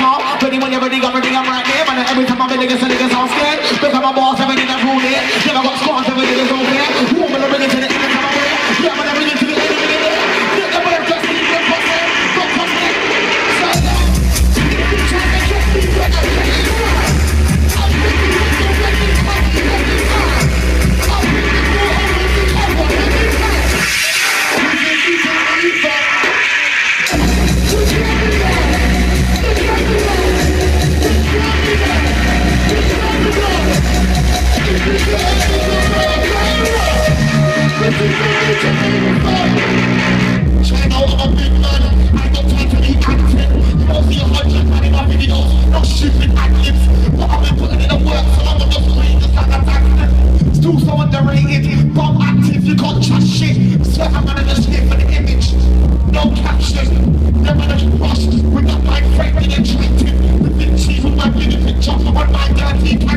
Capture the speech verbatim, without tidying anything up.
sharp. Ready when you're ready, I'm ready, I'm right there. Man, every time I'm ready, the niggas all scared. Look at my boss, everything that's ruled it. Never got squads, everything is over there. Who am I bringing to the end of my way? Yeah, man, I'm bringing to the end of the day. Look at my just need to cross it. Don't cross it. So now, try to get me better. I'm making it so ready, happy, happy, happy. I'm making it so happy, happy, happy. I'm making it so happy, happy. Trying out I'm a big man, I got time to be acting. You don't see a hundred man in my videos, no stupid ad-libs. But I've been putting in the work, so I'm on the screen just like a tax. Still so underrated, but I'm active, you can't trust shit. Swear I'm running a skip for the image, no caption. Them man just rushed, with that mind friendly and attractive. With the cheese with my bigger picture, on my dirty